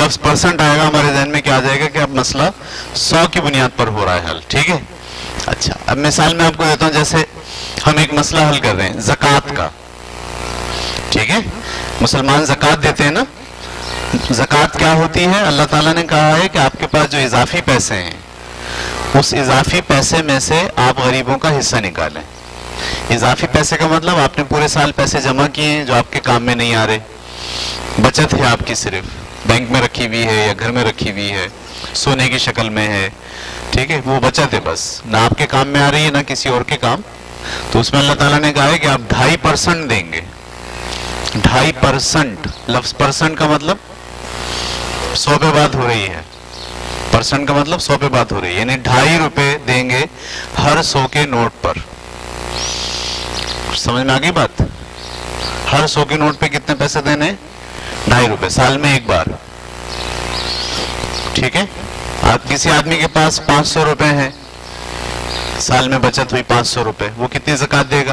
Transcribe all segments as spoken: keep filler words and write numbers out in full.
लफ्ज परसेंट आएगा हमारे ध्यान में क्या आ जाएगा कि अब मसला सौ की बुनियाद पर हो रहा है हल। ठीक है, अच्छा अब मिसाल मैं आपको देता हूं, जैसे हम एक मसला हल कर रहे हैं ज़कात का। ठीक है, मुसलमान ज़कात देते हैं ना। ज़कात क्या होती है? अल्लाह ताला ने कहा है कि आपके पास जो इजाफी पैसे हैं उस इजाफी पैसे में से आप गरीबों का हिस्सा निकालें। इजाफी पैसे का मतलब आपने पूरे साल पैसे जमा किए हैं जो आपके काम में नहीं आ रहे, बचत है आपकी, सिर्फ बैंक में रखी हुई है या घर में रखी हुई है, सोने की शक्ल में है। ठीक है, वो बचत है, बस ना आपके काम में आ रही है ना किसी और के काम। तो उसमें अल्लाह ताला ने कहा है कि आप ढाई परसेंट देंगे। ढाई परसेंट, लफ्ज परसेंट का मतलब सौ पे बात हो रही है, परसेंट का मतलब सौ पे बात हो रही है, यानी ढाई रुपए देंगे हर सौ के नोट पर। समझ में आ गई बात? हर सौ के नोट पे कितने पैसे देने? ढाई रुपए, साल में एक बार। ठीक है, आप किसी आदमी के पास पांच सौ रुपए हैं, साल में बचत हुई पांच सौ रुपए, वो कितनी ज़कात देगा?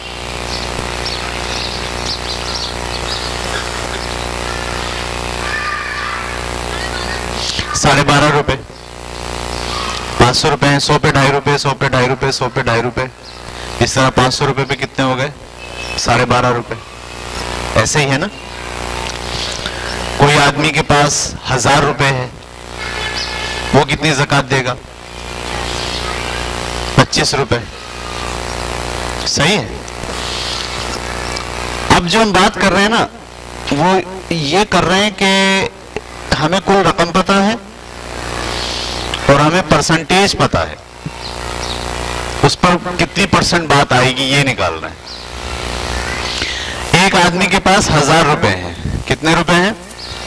साढ़े बारह रुपए। पांच सौ रुपए हैं, सौ पे ढाई रुपए, सौ पे ढाई रुपए, सौ पे ढाई रुपए, इस तरह पांच सौ रुपए पे कितने हो गए? साढ़े बारह रुपए। ऐसे ही है ना। कोई आदमी के पास हजार रुपए है, वो कितनी ज़कात देगा? पच्चीस रुपए। सही है। अब जो हम बात कर रहे हैं ना, वो ये कर रहे हैं कि हमें कुल रकम पता है और हमें परसेंटेज पता है, उस पर कितनी परसेंट बात आएगी ये निकाल रहे हैं। एक आदमी के पास हजार रुपए हैं, कितने रुपए हैं?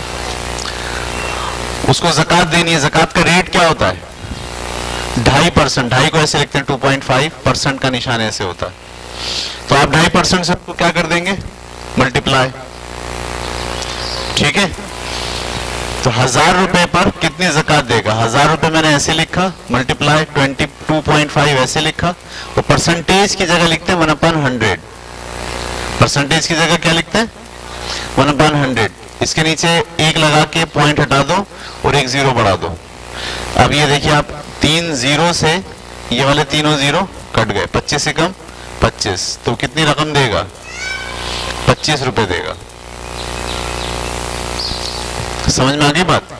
उसको ज़कात देनी है। ज़कात का रेट क्या होता है? ढाई परसेंट। ढाई को ऐसे लिखते हैं, टू पॉइंट फाइव परसेंट का निशान ऐसे होता है। तो आप ढाई परसेंट से तो क्या कर देंगे? मल्टीप्लाई। ठीक है, तो हजार रुपए पर कितनी ज़कात देगा? हजार रुपए मैंने ऐसे लिखा, multiply twenty two point five ऐसे लिखा। वो परसेंटेज की जगह लिखते हैं वन अपन हंड्रेड। परसेंटेज की जगह क्या लिखते हैं? One upon hundred. इसके नीचे एक लगा के पॉइंट हटा दो और एक जीरो बढ़ा दो। अब ये देखिए, आप तीन जीरो से ये वाले तीनों जीरो कट गए, पच्चीस से कम पच्चीस, तो कितनी रकम देगा? पच्चीस रुपए देगा। समझ में आ गई बात?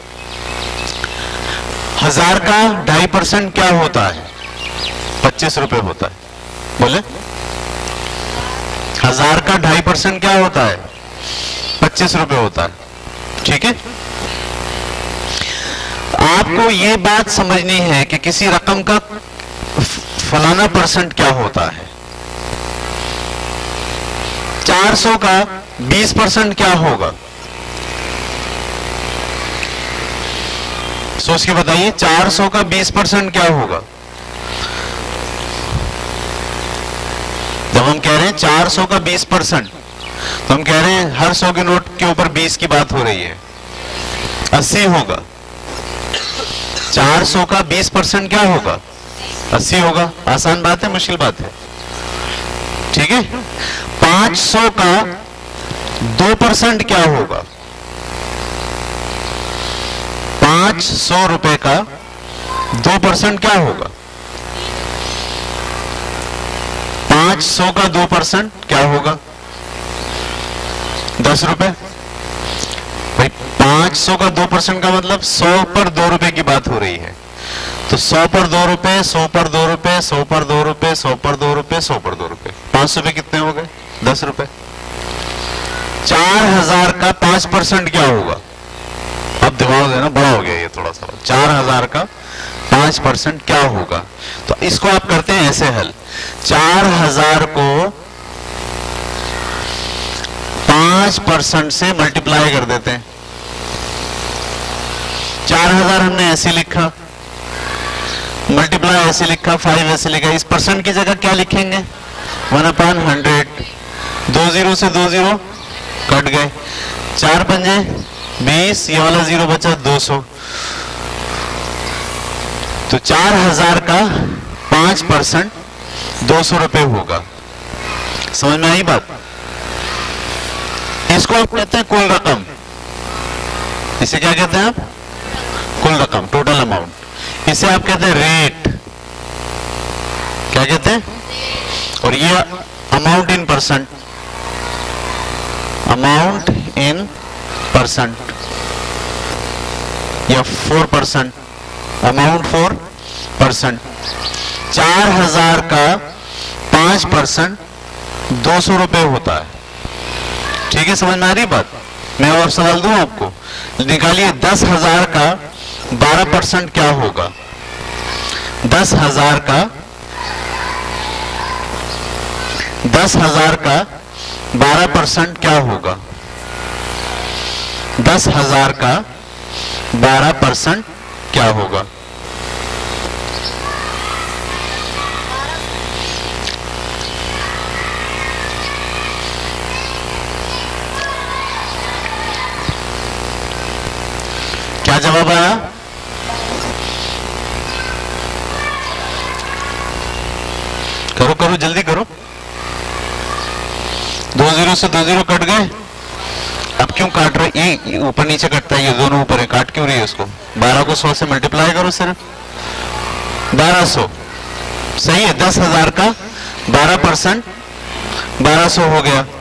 हजार का ढाई परसेंट क्या होता है? पच्चीस रुपए होता है। बोले, हजार का ढाई परसेंट क्या होता है? पच्चीस रुपए होता है। ठीक है, आपको ये बात समझनी है कि किसी रकम का फलाना परसेंट क्या होता है। चार सौ का बीस परसेंट क्या होगा? सोच के बताइए, चार सौ का बीस परसेंट क्या होगा? जब हम कह रहे हैं चार सौ का बीस परसेंट, तो हम कह रहे हैं हर सौ के नोट के ऊपर बीस की बात हो रही है, अस्सी होगा। चार सौ का बीस परसेंट क्या होगा? अस्सी होगा। आसान बात है, मुश्किल बात है? ठीक है, पांच सौ का दो परसेंट क्या होगा? पांच सौ रुपए का दो परसेंट क्या होगा? पांच सौ का दो परसेंट क्या होगा? दस रुपए। भाई पांच सौ का दो परसेंट का मतलब सौ पर दो रुपए की बात हो रही है। तो सौ पर दो रुपए, सौ पर दो रुपए, सौ पर दो रुपए, सौ पर दो रुपए, सौ पर दो रुपए, पांच सौ पे कितने हो गए? दस रुपए। चार हजार का पांच परसेंट क्या होगा? अब दिमाग देना, बड़ा हो गया ये थोड़ा सा। चार हजार का पांच परसेंट क्या होगा? तो इसको आप करते हैं ऐसे हल, चार हजार को पांच परसेंट से मल्टीप्लाई कर देते हैं। चार हजार हमने ऐसे लिखा, मल्टीप्लाई ऐसे लिखा, फाइव ऐसे लिखा। इस परसेंट की जगह क्या लिखेंगे? One upon hundred. दो जीरो से दो जीरो कट गए, चार पंजे बीस, ये वाला जीरो बचा दो सौ। तो चार हजार का पांच परसेंट दो सौ रुपए होगा। समझ में आई बात? इसको आप कहते हैं कुल रकम। इसे क्या कहते हैं आप? कुल रकम, टोटल अमाउंट। इसे आप कहते हैं रेट, क्या कहते हैं? और ये amount in percent, amount in percent या four percent, amount four percent. चार हजार का पांच परसेंट दो सौ रुपए होता है। ठीक है, समझ में आ रही बात? मैं और सवाल दूं आपको, निकालिए दस हजार का बारह परसेंट क्या होगा? दस हजार का दस हजार का बारह परसेंट क्या होगा? दस हजार का बारह परसेंट क्या होगा? क्या जवाब आया? करो करो जल्दी करो। दो जीरो से दो जीरो कट गए। अब क्यों काट रहे? ये ऊपर नीचे कटता है, ये दोनों ऊपर है, काट क्यों रही है उसको? बारह को सौ से मल्टीप्लाई करो, सिर्फ बारह सौ। सही है, दस हजार का बारह परसेंट बारह सौ हो गया।